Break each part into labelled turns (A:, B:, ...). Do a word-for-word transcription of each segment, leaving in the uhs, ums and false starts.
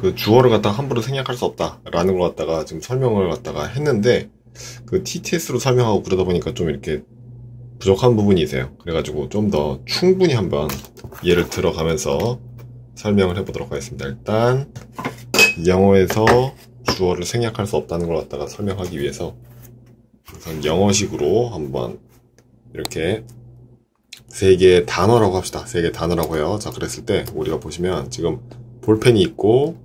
A: 그 주어를 갖다가 함부로 생략할 수 없다 라는 걸 갖다가 지금 설명을 갖다가 했는데, 그 티티에스로 설명하고 그러다 보니까 좀 이렇게 부족한 부분이 있어요. 그래가지고 좀 더 충분히 한번 예를 들어가면서 설명을 해보도록 하겠습니다. 일단 영어에서 주어를 생략할 수 없다는 걸 갖다가 설명하기 위해서 우선 영어식으로 한번 이렇게 세 개의 단어라고 합시다. 세 개의 단어라고 해요. 자, 그랬을 때 우리가 보시면 지금 볼펜이 있고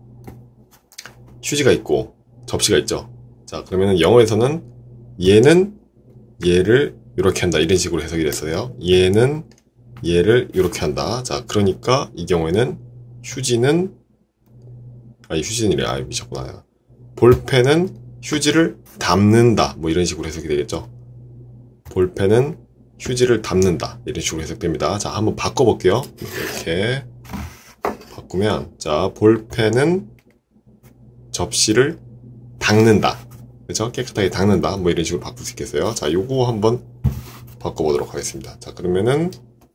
A: 휴지가 있고 접시가 있죠. 자, 그러면 영어에서는 얘는 얘를 이렇게 한다 이런 식으로 해석이 됐어요. 얘는 얘를 이렇게 한다. 자, 그러니까 이 경우에는 휴지는 아니 휴지는이래. 아, 미쳤구나. 볼펜은 휴지를 담는다 뭐 이런 식으로 해석이 되겠죠. 볼펜은 휴지를 담는다 이런 식으로 해석됩니다. 자, 한번 바꿔볼게요. 이렇게 바꾸면, 자, 볼펜은 접시를 닦는다, 그렇죠? 깨끗하게 닦는다 뭐 이런 식으로 바꿀 수 있겠어요. 자, 요거 한번 바꿔보도록 하겠습니다. 자, 그러면은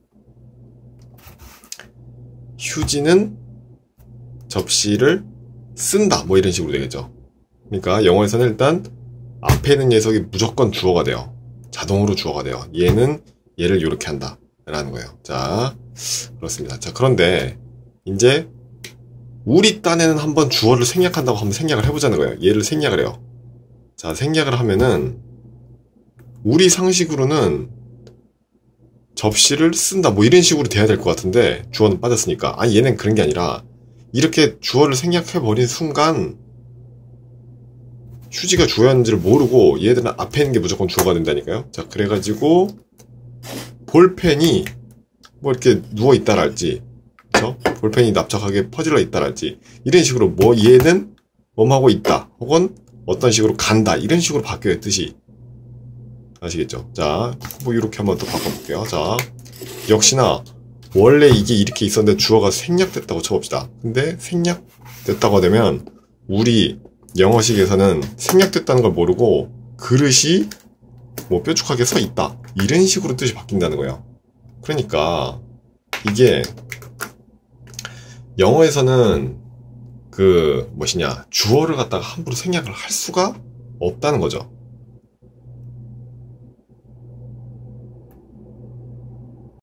A: 휴지는 접시를 쓴다 뭐 이런 식으로 되겠죠. 그러니까 영어에서는 일단 앞에 있는 녀석이 무조건 주어가 돼요. 자동으로 주어가 돼요. 얘는 얘를 이렇게 한다 라는 거예요. 자, 그렇습니다. 자, 그런데 이제 우리 딴에는 한번 주어를 생략한다고 한번 생략을 해보자는 거예요. 얘를 생략을 해요. 자, 생략을 하면은 우리 상식으로는 접시를 쓴다 뭐 이런 식으로 돼야 될 것 같은데, 주어는 빠졌으니까. 아니, 얘는 그런 게 아니라 이렇게 주어를 생략해버린 순간 휴지가 주어였는지를 모르고 얘들은 앞에 있는 게 무조건 주어가 된다니까요. 자, 그래가지고 볼펜이 뭐 이렇게 누워있다랄지, 그쵸? 볼펜이 납작하게 퍼질러 있다랄지 이런 식으로 뭐 얘는 뭐하고 있다 혹은 어떤 식으로 간다 이런 식으로 바뀌어야 뜻이. 아시겠죠? 자, 뭐 이렇게 한번 또 바꿔볼게요. 자, 역시나 원래 이게 이렇게 있었는데 주어가 생략됐다고 쳐봅시다. 근데 생략됐다고 되면 우리 영어식에서는 생략됐다는 걸 모르고 그릇이 뭐 뾰족하게 서 있다 이런 식으로 뜻이 바뀐다는 거예요. 그러니까 이게 영어에서는 그 무엇이냐 주어를 갖다가 함부로 생략을 할 수가 없다는 거죠.